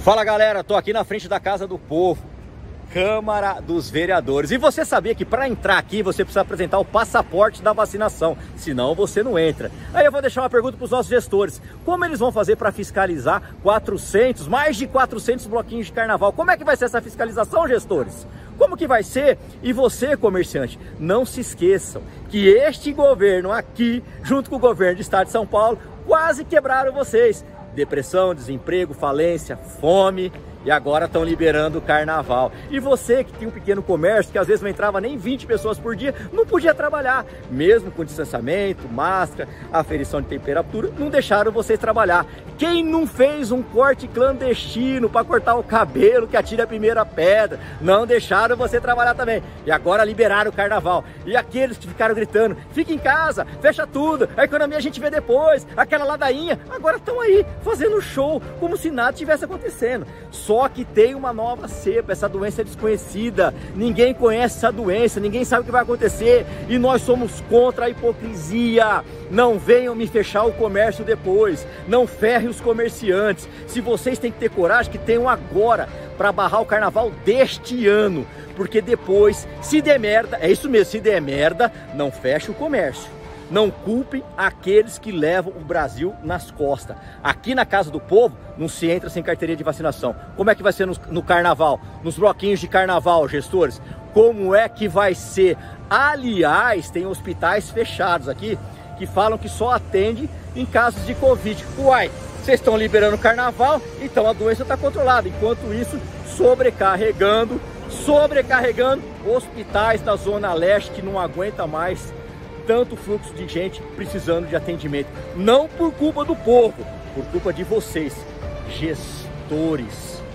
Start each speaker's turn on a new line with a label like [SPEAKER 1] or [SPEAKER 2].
[SPEAKER 1] Fala galera, tô aqui na frente da Casa do Povo, Câmara dos Vereadores. E você sabia que para entrar aqui você precisa apresentar o passaporte da vacinação, senão você não entra. Aí eu vou deixar uma pergunta para os nossos gestores: como eles vão fazer para fiscalizar mais de 400 bloquinhos de carnaval? Como é que vai ser essa fiscalização, gestores? Como que vai ser? E você, comerciante, não se esqueçam que este governo aqui, junto com o governo do estado de São Paulo, quase quebraram vocês. Depressão, desemprego, falência, fome, e agora estão liberando o carnaval. E você que tem um pequeno comércio, que às vezes não entrava nem 20 pessoas por dia, não podia trabalhar. Mesmo com distanciamento, máscara, aferição de temperatura, não deixaram vocês trabalhar. Quem não fez um corte clandestino para cortar o cabelo, que atire a primeira pedra, não deixaram você trabalhar também. E agora liberaram o carnaval. E aqueles que ficaram gritando: fica em casa, fecha tudo, a economia a gente vê depois, aquela ladainha, agora estão aí fazendo show como se nada tivesse acontecendo. Só que tem uma nova cepa, essa doença é desconhecida, ninguém conhece essa doença, ninguém sabe o que vai acontecer, e nós somos contra a hipocrisia. Não venham me fechar o comércio depois, não ferre os comerciantes. Se vocês têm que ter coragem, que tenham agora para barrar o carnaval deste ano, porque depois, se der merda, é isso mesmo, se der merda, não fecha o comércio. Não culpem aqueles que levam o Brasil nas costas. Aqui na Casa do Povo não se entra sem carteirinha de vacinação. Como é que vai ser no carnaval? Nos bloquinhos de carnaval, gestores? Como é que vai ser? Aliás, tem hospitais fechados aqui que falam que só atende em casos de Covid. Uai, vocês estão liberando o carnaval, então a doença está controlada. Enquanto isso, sobrecarregando hospitais da Zona Leste que não aguenta mais tanto fluxo de gente precisando de atendimento. Não por culpa do povo, por culpa de vocês, gestores.